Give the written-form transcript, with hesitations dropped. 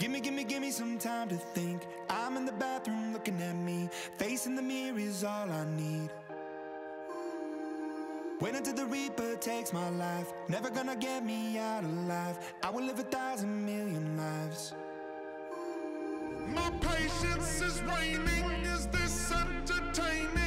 Give me some time to think. I'm in the bathroom looking at me. Facing the mirror is all I need. Wait until the Reaper takes my life. Never gonna get me out alive. I will live 1,000 million lives. My patience is waning. Is this entertaining?